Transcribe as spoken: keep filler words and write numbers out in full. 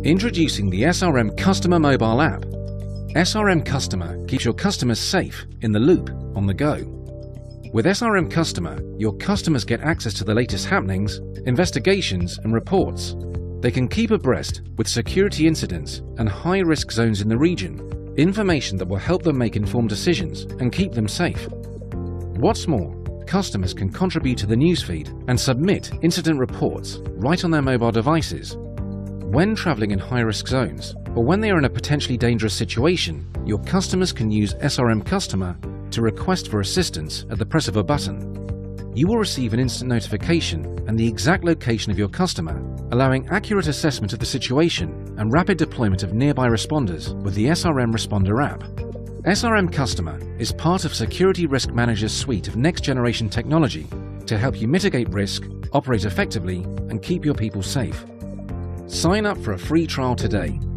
Introducing the S R M-Customer mobile app. S R M-Customer keeps your customers safe, in the loop, on the go. With S R M-Customer, your customers get access to the latest happenings, investigations and reports. They can keep abreast with security incidents and high-risk zones in the region, information that will help them make informed decisions and keep them safe. What's more, customers can contribute to the newsfeed and submit incident reports right on their mobile devices. When traveling in high-risk zones, or when they are in a potentially dangerous situation, your customers can use S R M-Customer to request for assistance at the press of a button. You will receive an instant notification and the exact location of your customer, allowing accurate assessment of the situation and rapid deployment of nearby responders with the S R M-Responder app. S R M-Customer is part of Security Risk Manager's suite of next-generation technology to help you mitigate risk, operate effectively, and keep your people safe. Sign up for a free trial today